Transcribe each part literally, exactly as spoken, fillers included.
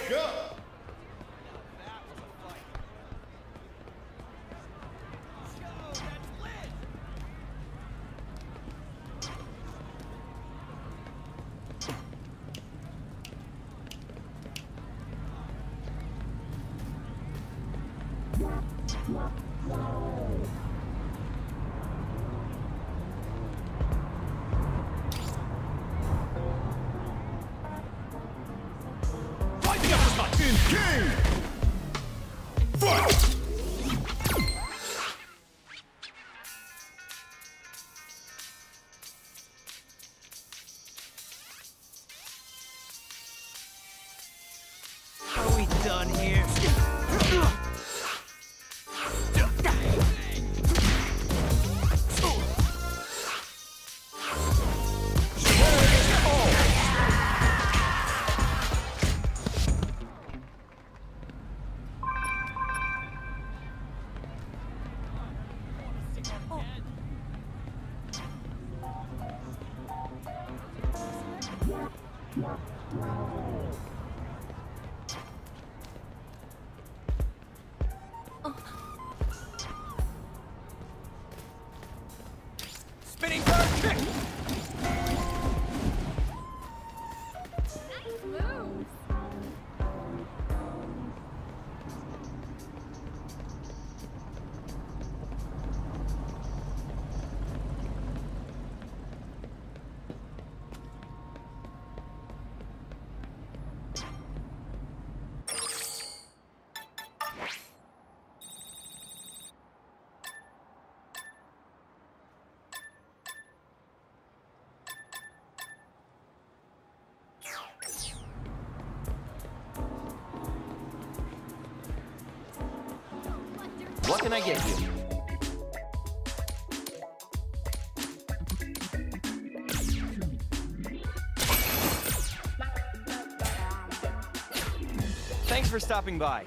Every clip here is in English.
Wake up! Rising up as much! In game! Fight! Are we done here? Spinning bird kick! Nice moves! What can I get you? Thanks for stopping by.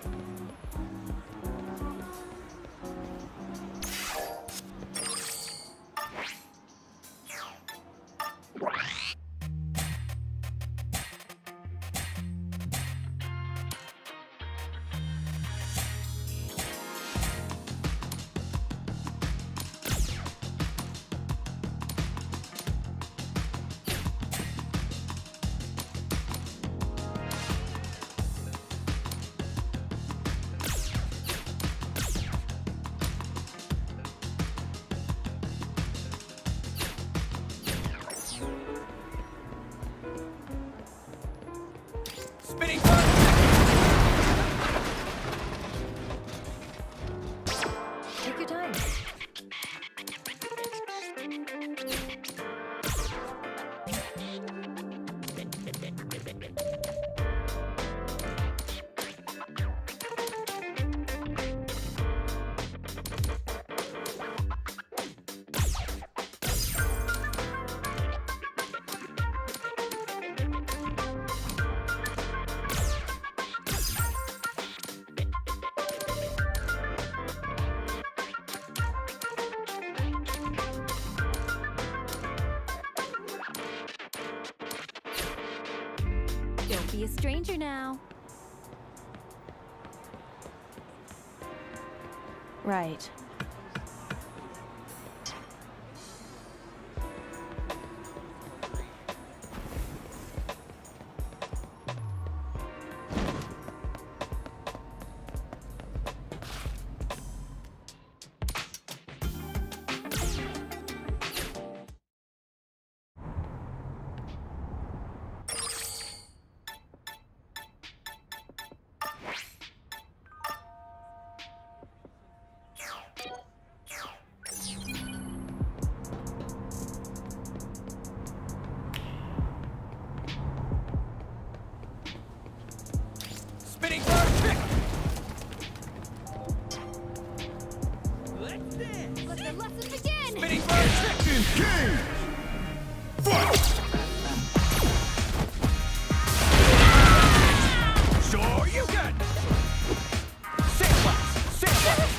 Spinning bird kick! Take your time. Don't be a stranger now. Right. Spinning bird kick! Let's dance! Let the lesson begin! Spinning bird kick! In game! Fight! Sure you can! Sandblast! Sandblast!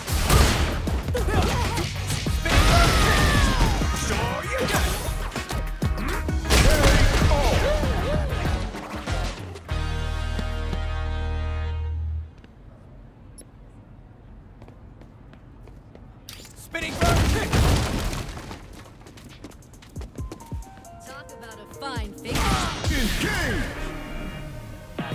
Spinning bird kick! Sure you can!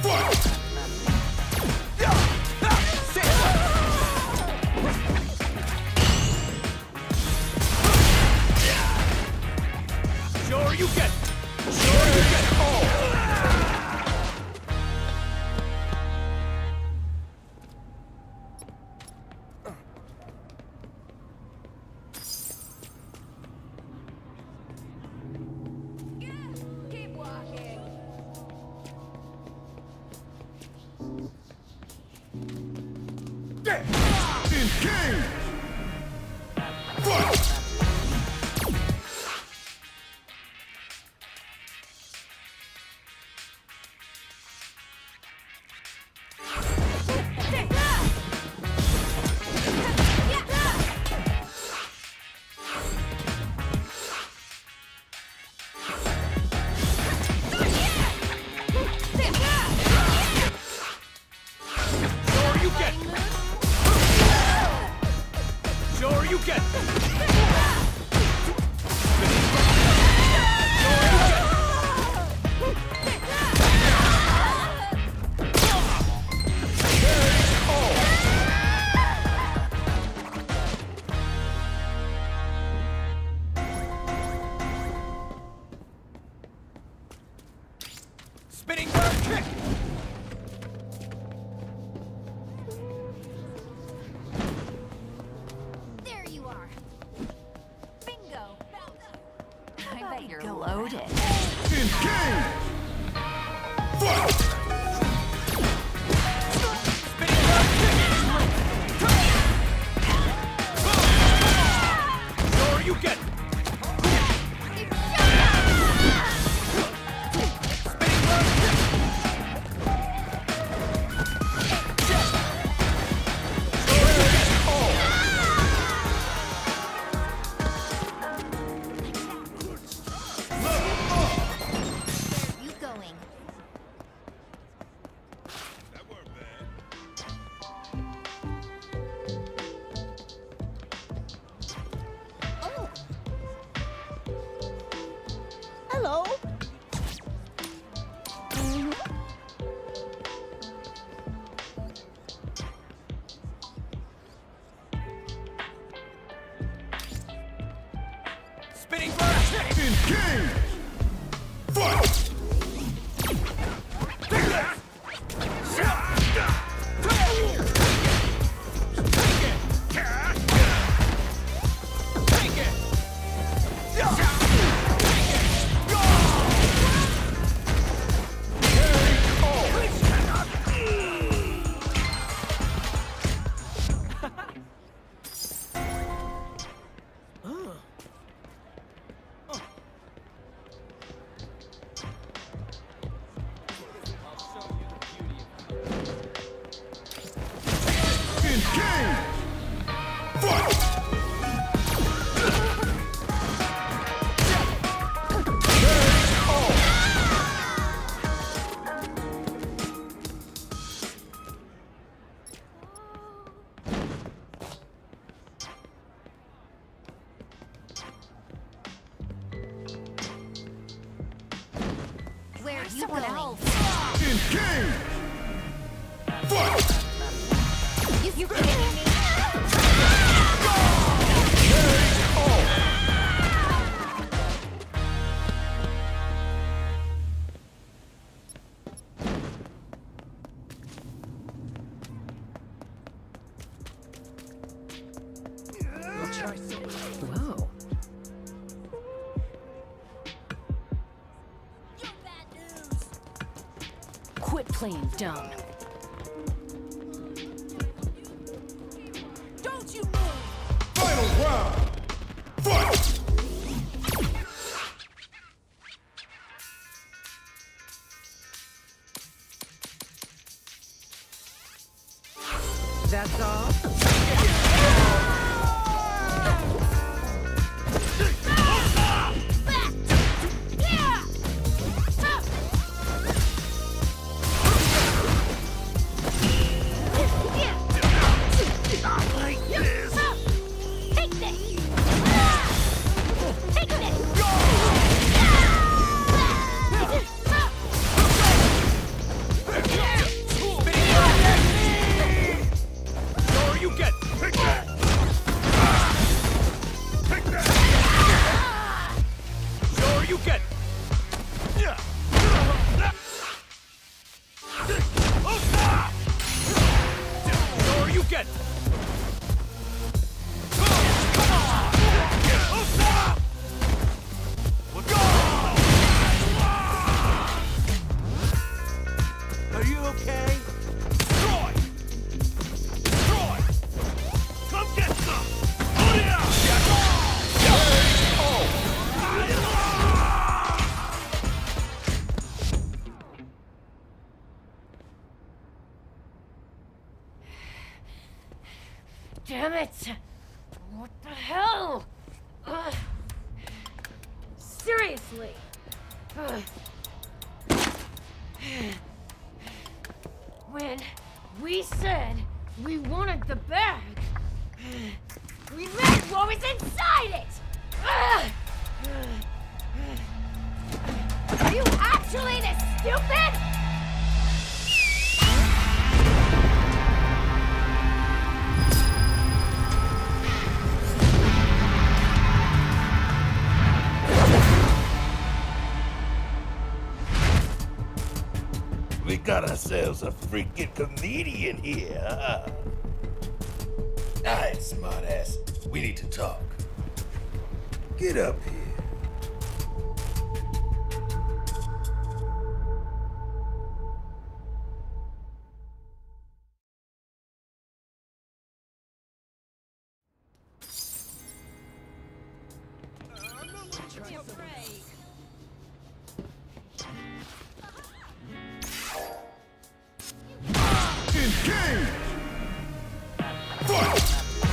Sure you get it. Sure you get it. Oh. Keep walking. Engage! Fight! Sure you get it. Sure you get it. Spinning bird kick. There you are. Bingo. I bet you're loaded. Engage! Fight! Spinning bird kick. Sure you get it. Spinning bird kick. Sure you get it. Oh. Where are you going? That weren't bad. Oh, Hello. Spinning bird kick. Engage! Fight! Take it. Engage! Fight! where are you Someone going? else. Engage! Fight! You, you kidding me? Whoa. Quit playing dumb. Don't you move! Final round! Fight! That's all? Take this! Take this! Go! Hadouken! Are you okay? Troy! Troy! Come get some! Damn it! What the hell? Ugh. Seriously? Ugh. When we said we wanted the bag, we meant what was inside it! Ugh. Are you actually this stupid? We got ourselves a freaking comedian here, huh? Alright, smartass. We need to talk. Get up here. Engage! Fight!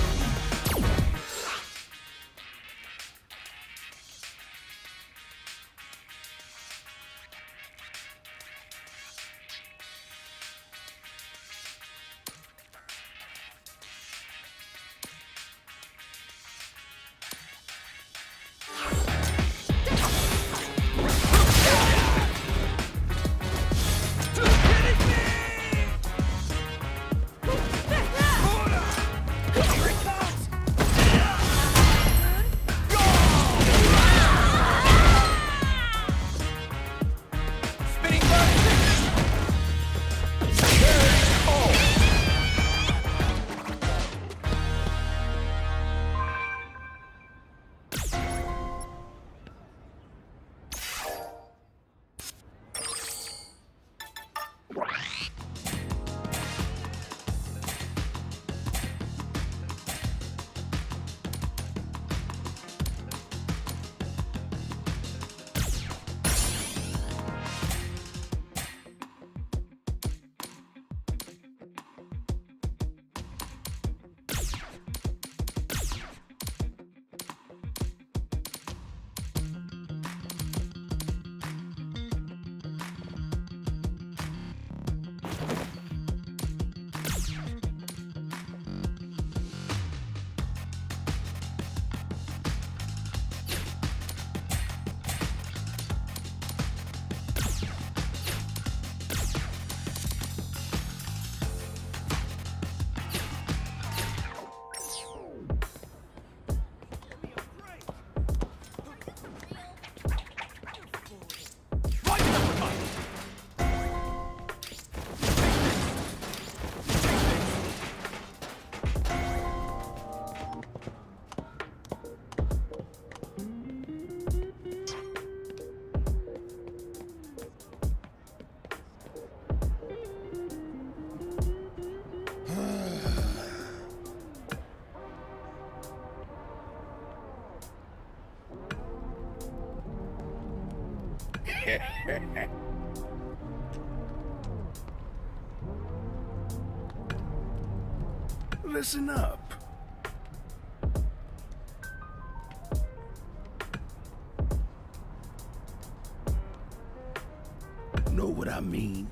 Listen up. Know what I mean?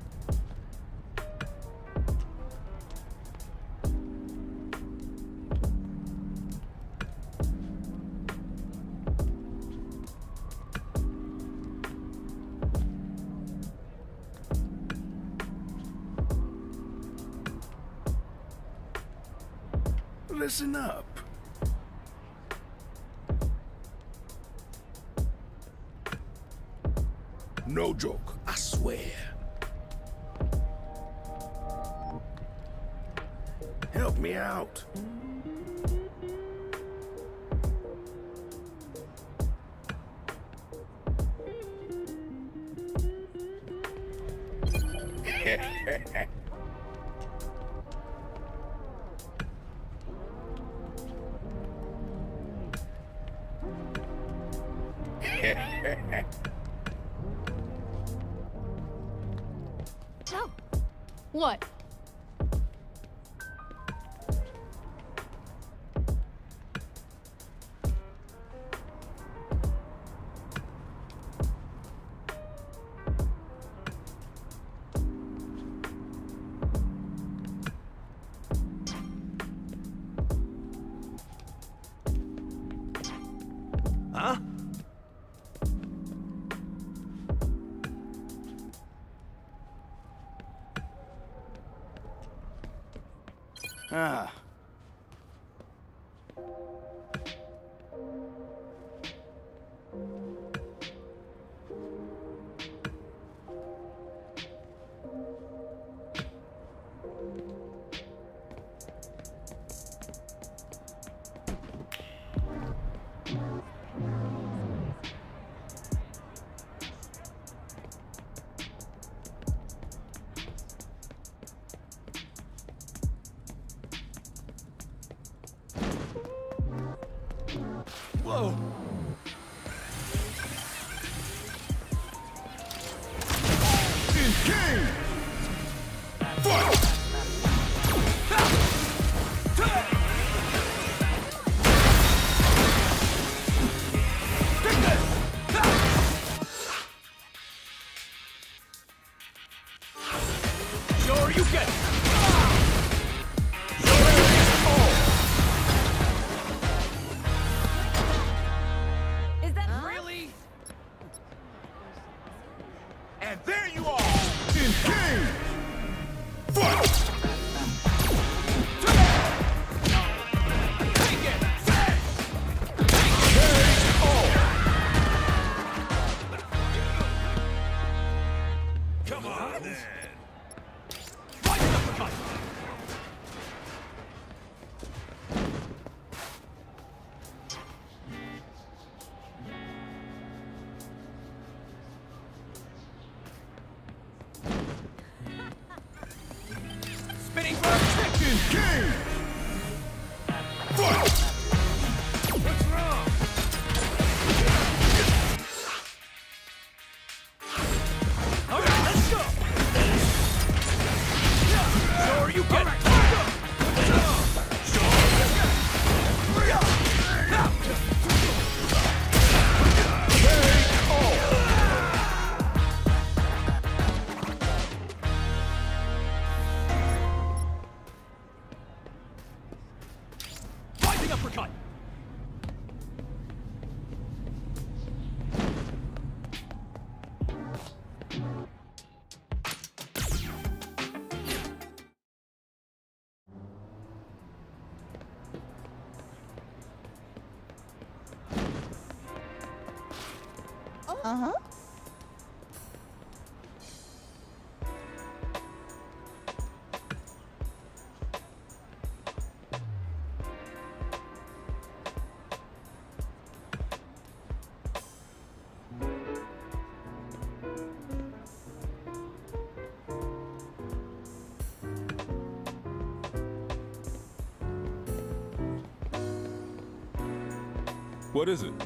Listen up. No joke, I swear. Help me out. Oh. What? Huh? Ah. Whoa! Engage! Fight! Sure you get. Is that Really? And there you are. Engage! Fight! Take it. Come on, then. Right uppercut. Spinning bird trick. Engage! Fight! What's wrong? All right, let's go. Sure you get. Rising uppercut. Uh-huh. What is it?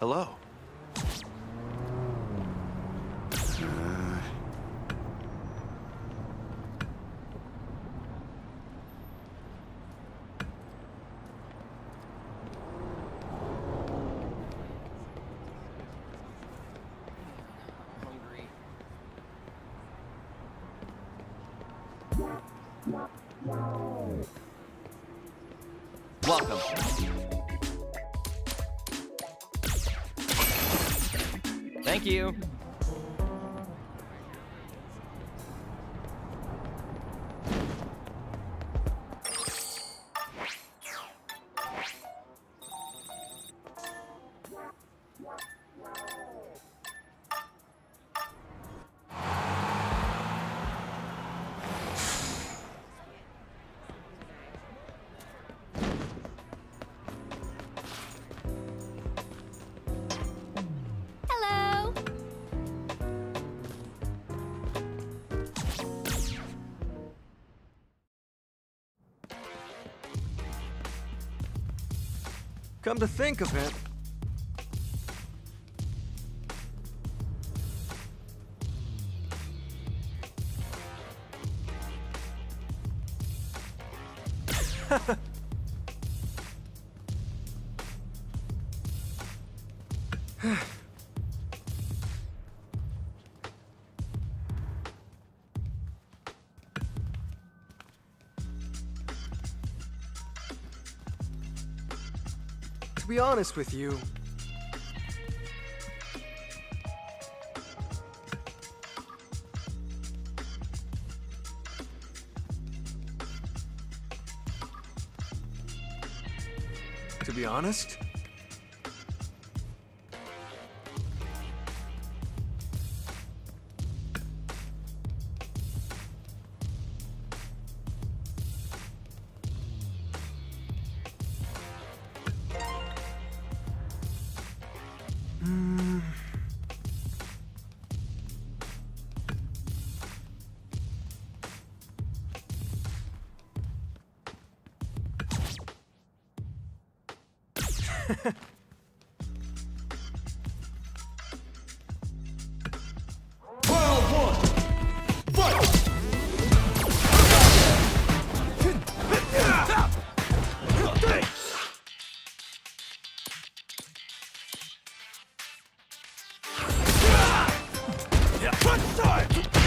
Hello. Welcome. Thank you. Hello. Come to think of it, to be honest with you, to be honest, Round one. Fight! Crunch time!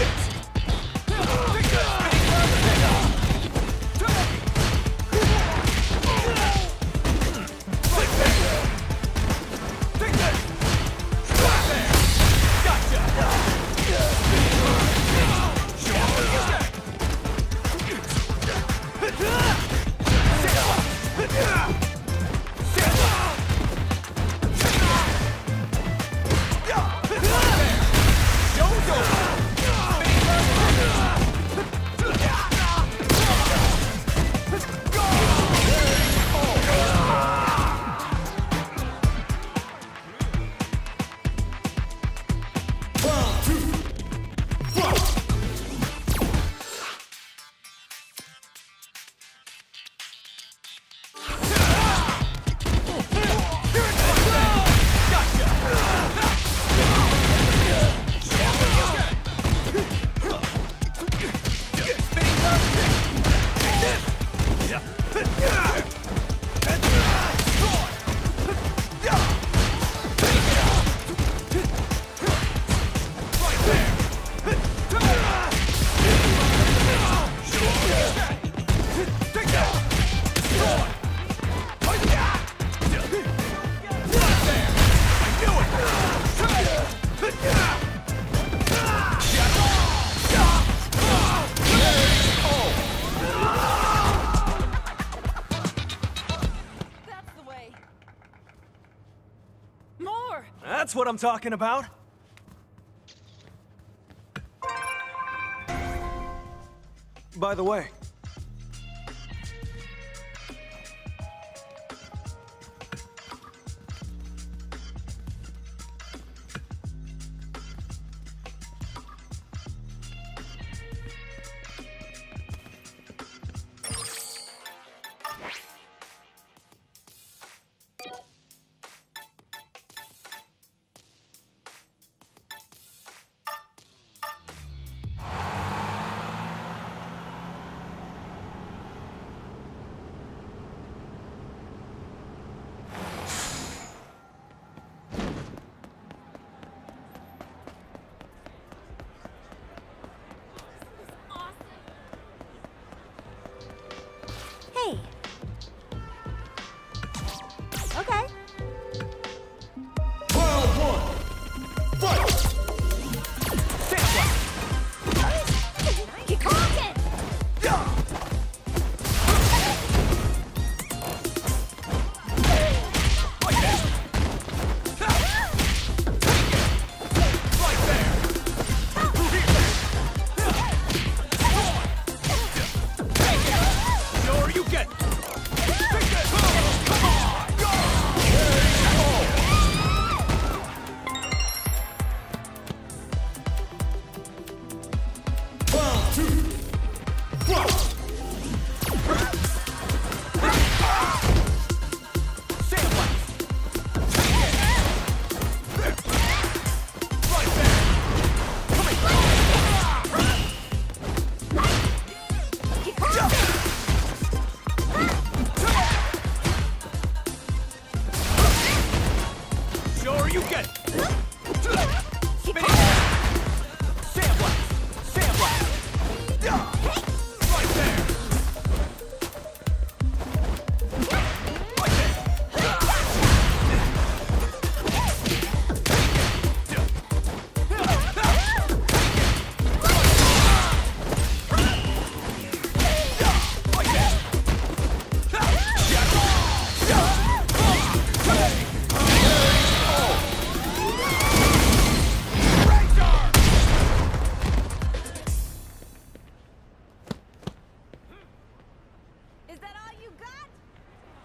that's what I'm talking about. By the way,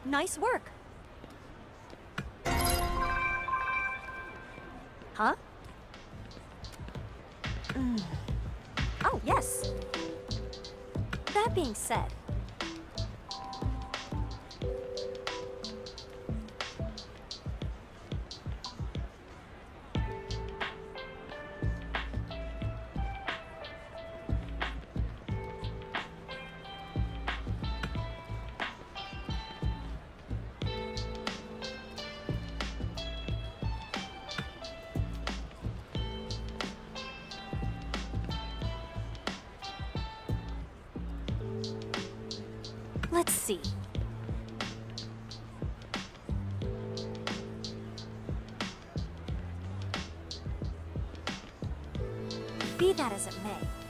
Nice work. Huh? Mm. Oh, yes. That being said, let's see. Be that as it may,